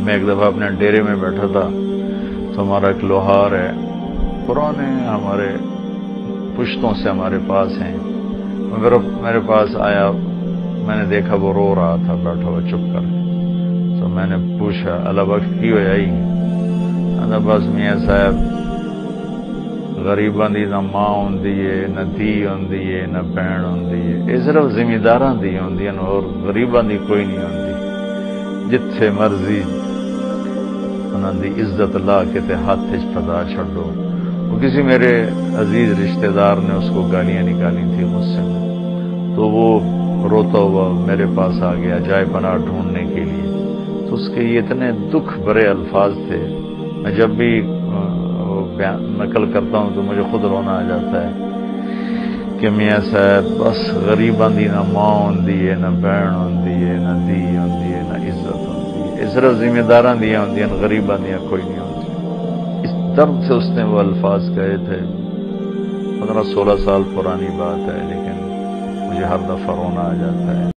میں ایک دفعہ اپنے ڈیرے میں بیٹھا تھا تو ہمارا ایک لوہار ہے، پرانے ہمارے پشتوں سے ہمارے پاس ہیں، میرے پاس آیا، میں نے دیکھا وہ رو رہا تھا بیٹھا ہوا چپ کر، تو میں نے پوچھا اللہ بخش کی ہویا ہی؟ بس میاں صاحب غریباں دی نہ ماں ہوندی ہے، نہ دھی ہوندی ہے، نہ بہن ہوندی ہے، یہ صرف زمینداراں دی ہوندی ہیں اور غریباں دی کوئی نہیں ہوندی۔ جتھے مرضی انہاں دی عزت لا کے تے ہاتھ وچ پھدا چھڈو۔ وہ کسی میرے عزیز رشتہ دار نے اس کو گالیاں نکالی تھی غصے میں، تو وہ روتا ہوا میرے پاس آ گیا جائے پناہ ڈھونڈنے کے لیے۔ تو اس کے یہ اتنے دکھ بھرے الفاظ تھے، میں جب بھی نقل کرتا ہوں تو مجھے خود رونا آ جاتا ہے کہ میاں صاحب بس غریباں دی نہ ماں ہوندی ہے، نہ بہن ہوندی ہے، نہ دھی ہوندی ہے، نہ عزت ہوندی ہے، یہ صرف ذمہ داراں دیاں ہوندیاں، غریباں دیاں کوئی نہیں ہوندی۔ اس درد سے اس نے وہ الفاظ کہے تھے، 15-16 سال پرانی بات ہے، لیکن مجھے ہر دفعہ رونا آ جاتا ہے۔